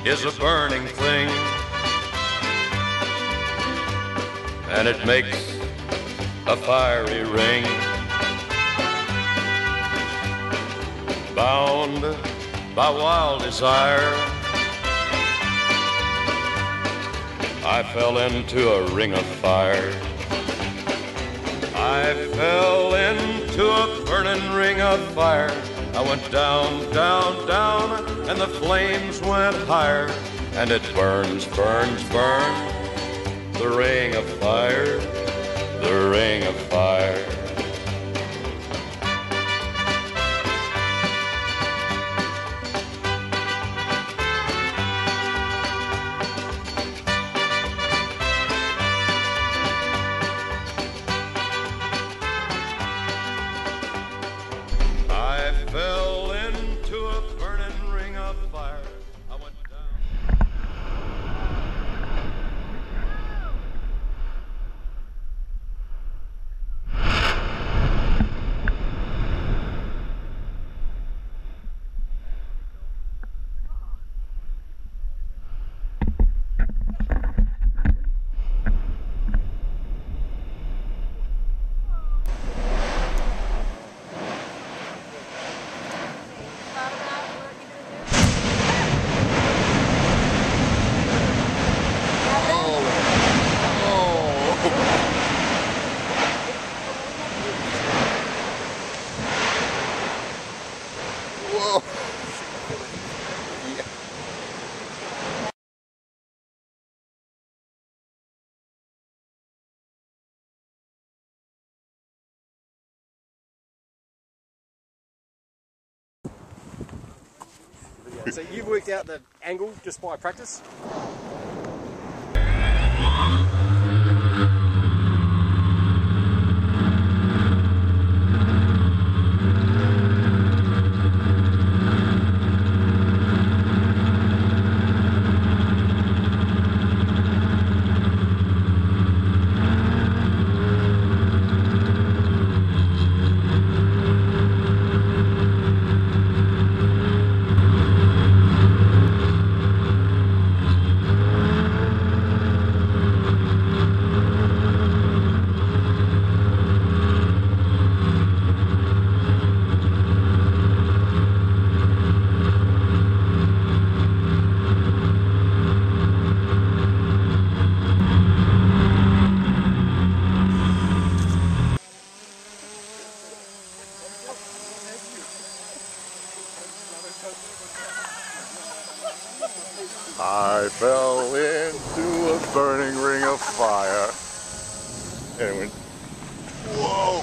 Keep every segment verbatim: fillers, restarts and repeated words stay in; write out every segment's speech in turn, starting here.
is a burning thing, and it makes a fiery ring. Bound by wild desire, I fell into a ring of fire. I fell into a burning ring of fire. I went down, down, down, and the flames went higher. And it burns, burns, burns, the ring of fire, the ring of fire. I fell into a burning ring of fire. I went down. So you've worked out the angle just by practice? I fell into a burning ring of fire and it went, whoa!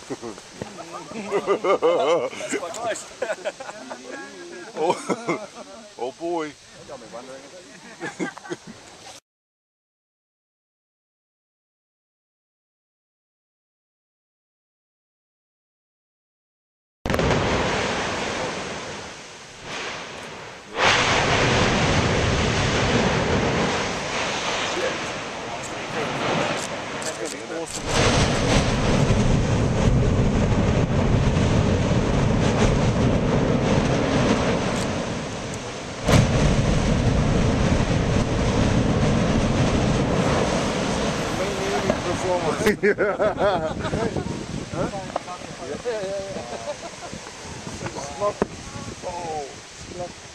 That's quite close. oh, oh boy. That got me wondering. Yeah. Yeah, yeah, yeah. Oh.